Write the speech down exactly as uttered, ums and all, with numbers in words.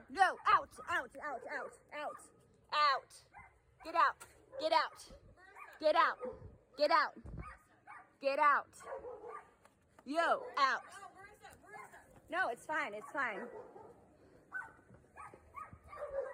No, out, out, out, out, out, out. Get out, get out, get out, get out, get out. Yo, out. No, it's fine, it's fine.